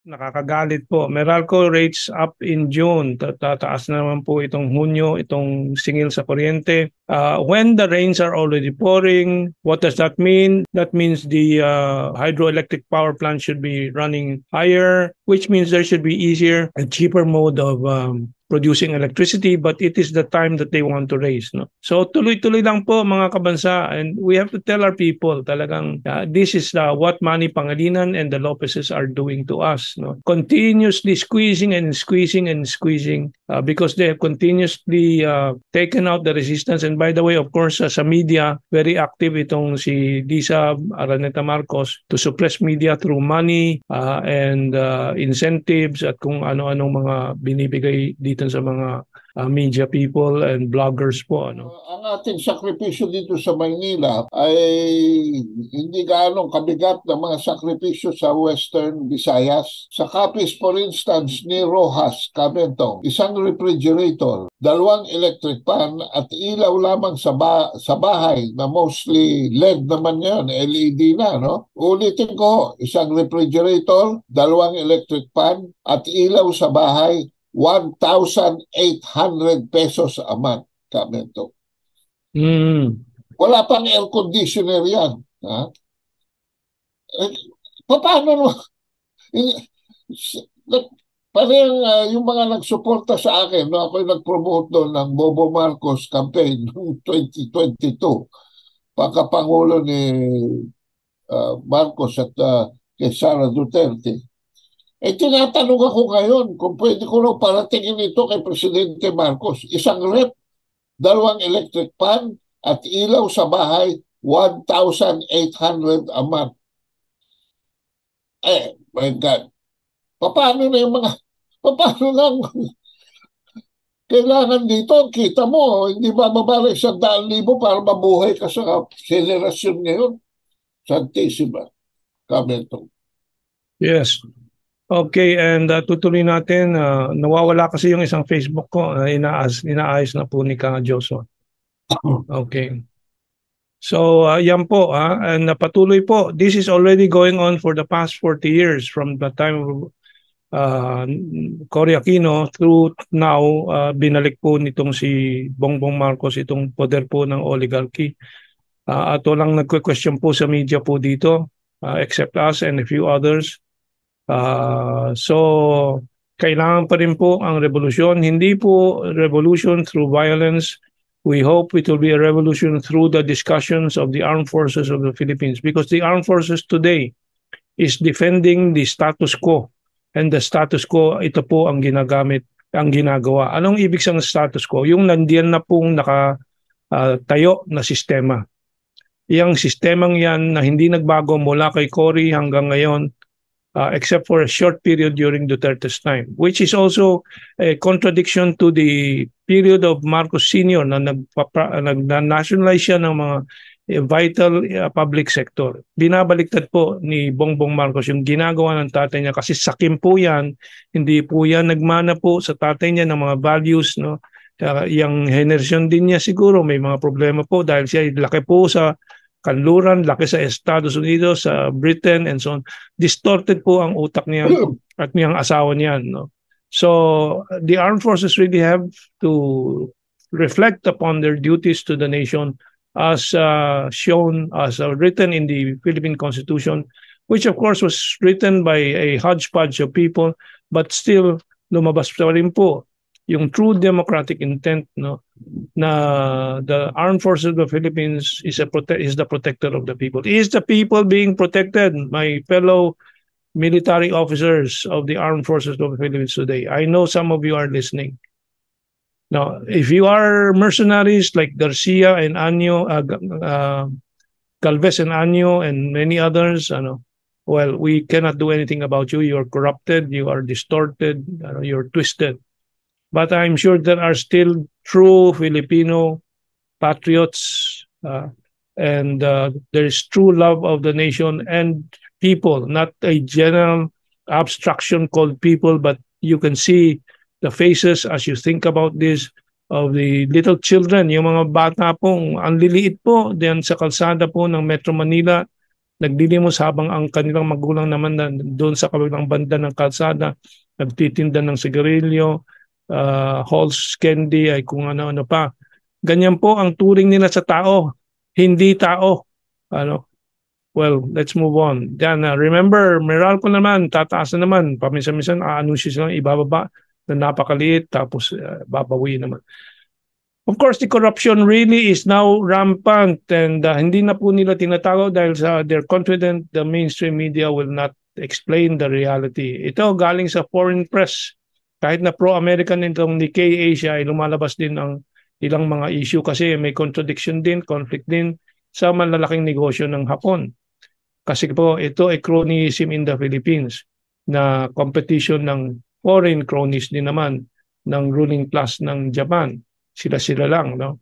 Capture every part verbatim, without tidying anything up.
Nakakagalit po. Meralco rates up in June. Tataas na naman po itong Hunyo, itong singil sa kuryente. Uh, when the rains are already pouring, what does that mean? That means the uh, hydroelectric power plant should be running higher, which means there should be easier and cheaper mode of um, producing electricity, but it is the time that they want to raise. No? So tuloy-tuloy lang po mga kabansa, and we have to tell our people talagang uh, this is uh, what Manny Pangilinan and the Lopezes are doing to us. No? Continuously squeezing and squeezing and squeezing uh, because they have continuously uh, taken out the resistance. And by the way, of course, uh, sa media, very active itong si Lisa Araneta Marcos to suppress media through money uh, and uh, incentives at kung ano-anong mga binibigay dito sa mga uh, media people and bloggers po. Ano? Uh, ang ating sakripisyo dito sa Maynila ay hindi gaano kabigat na mga sakripisyo sa Western Visayas. Sa Capiz, for instance, ni Rojas, Camentong, isang refrigerator, dalawang electric pan at ilaw lamang sa, ba sa bahay na mostly L E D naman yan, L E D na. No? Ulitin ko, isang refrigerator, dalawang electric pan at ilaw sa bahay, one thousand eight hundred pesos a month, Kamento. Mm. Wala pang air conditioner yan. Ha? Eh, paano no? Parang uh, yung mga nagsuporta sa akin, no, ako'y nag-promote doon ng Bobo Marcos campaign noong twenty twenty-two. Pagkapangulo ni uh, Marcos at uh, kay Sara Duterte. Eh, tinatanong ako ngayon kung pwede ko lang paratingin ito kay Presidente Marcos. Isang rep, dalawang electric pan, at ilaw sa bahay, one thousand eight hundred a month. Eh, my God. Paano na yung mga, paano lang, kailangan dito, kita mo, hindi ba mabalik sa daan libo para mabuhay ka sa generasyon ngayon? Santissima. Kamento. Yes. Okay, and uh, tutuloy natin. Uh, nawawala kasi yung isang Facebook ko. Uh, inaas, inaayos na po ni Kang Joshua. Okay. So, uh, yan po. Uh, and uh, patuloy po. This is already going on for the past forty years from the time of uh, Cory Aquino through now. Uh, binalik po nitong si Bongbong Marcos itong poder po ng oligarchy. Uh, at walang nagque-question po sa media po dito, uh, except us and a few others. Uh, so, kailangan pa rin po ang revolusyon. Hindi po revolution through violence. We hope it will be a revolution through the discussions of the armed forces of the Philippines, because the armed forces today is defending the status quo. And the status quo, ito po ang ginagamit, ang ginagawa. Anong ibig sa status quo? Yung nandiyan na pong nakatayo uh, na sistema. Yung sistemang yan na hindi nagbago mula kay Cory hanggang ngayon, Uh, except for a short period during Duterte's time, which is also a contradiction to the period of Marcos Senior na nag-nationalize siya ng mga uh, vital uh, public sector. Binabaliktad po ni Bongbong Marcos yung ginagawa ng tatay niya kasi sakim po yan, hindi po yan nagmana po sa tatay niya ng mga values. No? Uh, yung henerasyon din niya siguro may mga problema po dahil siya laki po sa kanluran, laki sa Estados Unidos, sa Britain, and so on. Distorted po ang utak niya at niyang asawa niyan. No? So, the armed forces really have to reflect upon their duties to the nation as uh, shown, as uh, written in the Philippine Constitution, which of course was written by a hodgepodge of people, but still lumabas pa rin po yung true democratic intent, no, na the armed forces of the Philippines is a prote- is the protector of the people. Is the people being protected, my fellow military officers of the armed forces of the Philippines today? I know some of you are listening. Now, if you are mercenaries like Garcia and Anyo, uh, uh, Galvez and Anyo and many others, ano, well, we cannot do anything about you. You are corrupted, you are distorted, uh, you're twisted. But I'm sure there are still true Filipino patriots uh, and uh, there is true love of the nation and people, not a general abstraction called people, but you can see the faces as you think about this of the little children, yung mga bata pong ang liliit po diyan sa kalsada po ng Metro Manila nagdilimos habang ang kanilang magulang naman na doon sa kabilang banda ng kalsada, nagtitinda ng sigarilyo, uh, Halls candy, ay kung ano-ano pa. Ganyan po ang turing nila sa tao, hindi tao. Ano? Well, let's move on. Yan, uh, remember, Meralco naman, tataas na naman. Paminsan-minsan, aanunsyo silang ibababa na napakaliit, tapos uh, babawi naman. Of course, the corruption really is now rampant and uh, hindi na po nila tinatago dahil sa they're confident the mainstream media will not explain the reality. Ito galing sa foreign press. Kahit na pro-American itong Nikkei Asia ay lumalabas din ang ilang mga issue kasi may contradiction din, conflict din sa malalaking negosyo ng Hapon. Kasi po ito ay cronyism in the Philippines na competition ng foreign cronies din naman ng ruling class ng Japan. Sila-sila lang, no?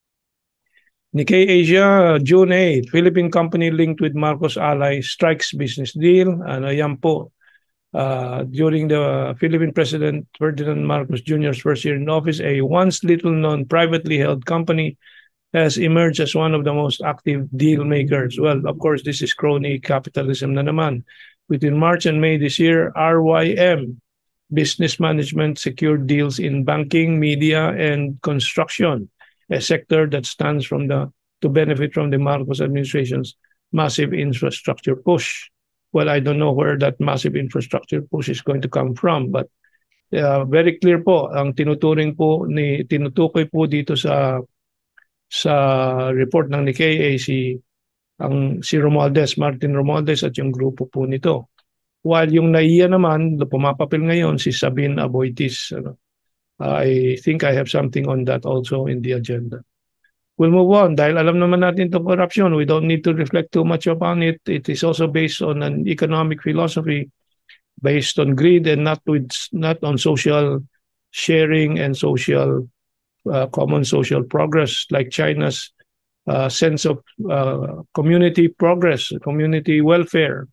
Nikkei Asia, June eighth, Philippine company linked with Marcos ally strikes business deal. Ano yan po, uh, during the Philippine President Ferdinand Marcos Junior's first year in office, a once little-known privately held company has emerged as one of the most active deal makers. Well, of course, this is crony capitalism na naman. Between March and May this year, R Y M Business Management secured deals in banking, media, and construction, a sector that stands from the to benefit from the Marcos administration's massive infrastructure push. Well, I don't know where that massive infrastructure push is going to come from, but uh, very clear po ang tinuturing po ni tinutukoy po dito sa sa report ng Nikkei si ang si Romualdez, Martin Romualdez at yung grupo po nito. While yung naiya naman, pumapapil ngayon si Sabine Aboitiz. Ano? I think I have something on that also in the agenda. We'll move on. Dahil alam naman natin itong corruption, we don't need to reflect too much upon it. It is also based on an economic philosophy based on greed and not with not on social sharing and social uh, common social progress like China's uh, sense of uh, community progress, community welfare.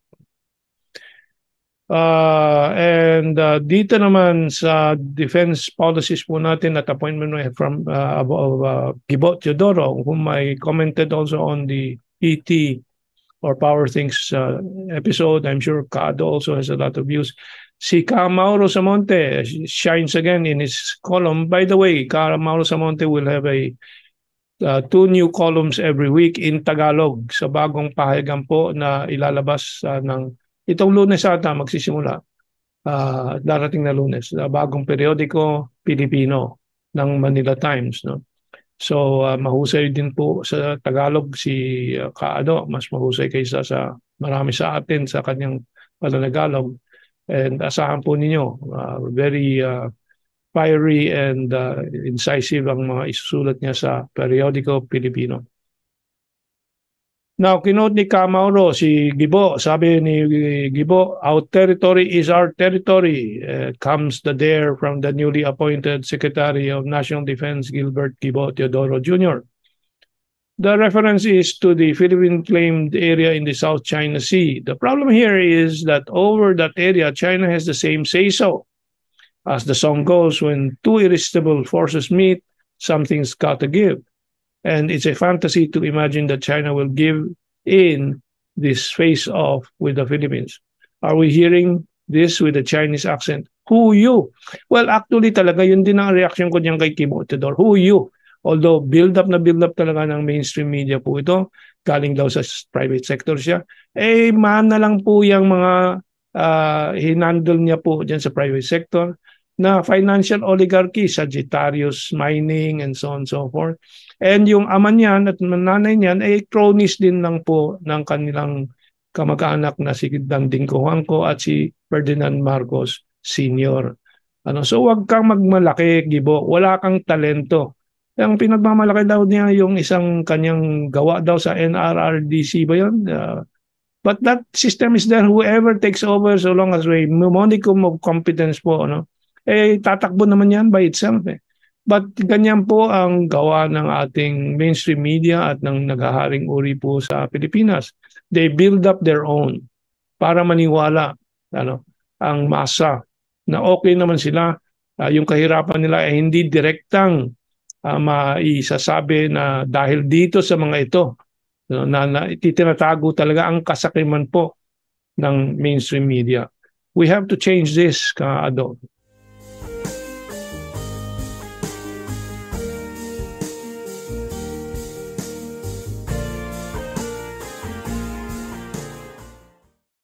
Uh, and uh, dito naman sa defense policies po natin at appointment from uh, of uh, Gibo Teodoro, whom I commented also on the P T or Power Things uh, episode. I'm sure Kado also has a lot of views. Si Ka Mauro Samonte shines again in his column. By the way, Ka Mauro Samonte will have a uh, two new columns every week in Tagalog sa bagong pahayagan po na ilalabas uh, ng itong Lunes ata magsisimula, uh, darating na Lunes, uh, bagong periodiko Pilipino ng Manila Times. No? So uh, mahusay din po sa Tagalog si uh, Kaado, mas mahusay kaysa sa marami sa atin sa kanyang pananagalog. And asahan po ninyo, uh, very uh, fiery and uh, incisive ang mga isusulat niya sa periodiko Pilipino. Now, kinote ni Ka Mauro, si Gibo, sabi ni Gibo, our territory is our territory. Uh, comes the dare from the newly appointed Secretary of National Defense, Gilbert Gibo Teodoro Junior The reference is to the Philippine claimed area in the South China Sea. The problem here is that over that area, China has the same say-so. As the song goes, when two irresistible forces meet, something's got to give. And it's a fantasy to imagine that China will give in this face-off with the Philippines. Are we hearing this with a Chinese accent? Who you? Well, actually talaga yun din ang reaction ko diyan kay Gibo Teodoro. Who you? Although build up na build up talaga ng mainstream media po ito, galing daw sa private sector siya, eh man na lang po yung mga uh, hinandle niya po diyan sa private sector na financial oligarchy, Sagittarius Mining and so on and so forth. And yung ama niyan at nanay niyan ay cronies din lang po ng kanilang kamag-anak na si Danding Cojuangco at si Ferdinand Marcos Senior Ano, so wag kang magmalaki, Gibo. Wala kang talento. Ang pinagmamalaki daw niya yung isang kanyang gawa daw sa N R R D C ba yun? Uh, but that system is there. Whoever takes over so long as may modicum of competence po, ano, eh tatakbo naman yan by itself eh. But ganyan po ang gawa ng ating mainstream media at ng naghaharing uri po sa Pilipinas. They build up their own para maniwala ano, ang masa na okay naman sila. Uh, yung kahirapan nila ay hindi direktang uh, maisasabi na dahil dito sa mga ito no, na, na itinatago talaga ang kasakiman po ng mainstream media. We have to change this, Ka Ado.